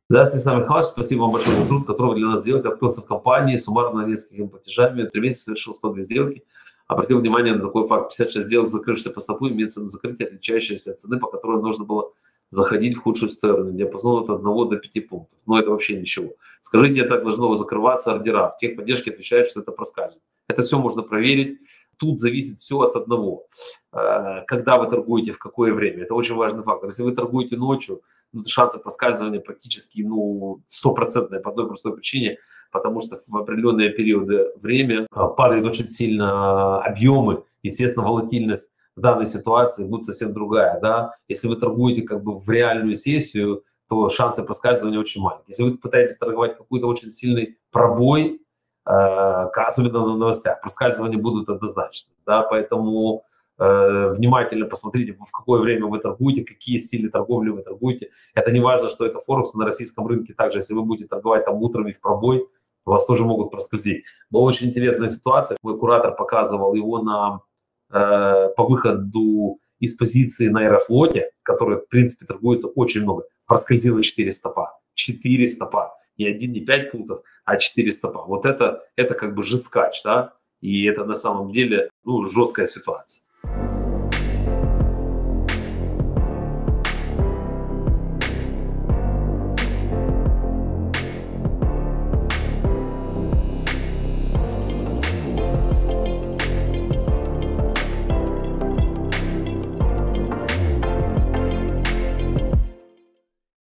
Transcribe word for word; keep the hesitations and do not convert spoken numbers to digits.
Здравствуйте, Александр Михайлович, спасибо вам большое за труд, который вы для нас делаете. Открылся в компании, суммарно несколькими платежами, три месяца совершил сто две сделки. Обратил внимание на такой факт: пятьдесят шесть сделок, закрывшихся по стопу, имеет цену закрытия, отличающаяся от цены, по которой нужно было заходить в худшую сторону, диапазон от одного до пяти пунктов. Но это вообще ничего. Скажите, это должно закрываться ордера. В техподдержке отвечают, что это проскальзывает. Это все можно проверить. Тут зависит все от одного. Когда вы торгуете, в какое время. Это очень важный фактор. Если вы торгуете ночью, ну, шансы проскальзывания практически ну, стопроцентные по одной простой причине, потому что в определенные периоды времени падают очень сильно объемы, естественно, волатильность в данной ситуации будет совсем другая. Да? Если вы торгуете как бы в реальную сессию, то шансы проскальзывания очень маленькие. Если вы пытаетесь торговать какой-то очень сильный пробой, особенно на новостях, проскальзывания будут однозначно. Да? Поэтому э, внимательно посмотрите, в какое время вы торгуете, какие стили торговли вы торгуете. Это не важно, что это Форекс, на российском рынке также, если вы будете торговать там утром и в пробой, вас тоже могут проскользить. Была очень интересная ситуация. Мой куратор показывал его на, э, по выходу из позиции на Аэрофлоте, который, в принципе, торгуется очень много. Проскользило четыре стопа. четыре стопа. Не один, не пять пунктов, а четыре стопа. Вот это, это как бы жесткач, да, и это на самом деле, ну, жесткая ситуация.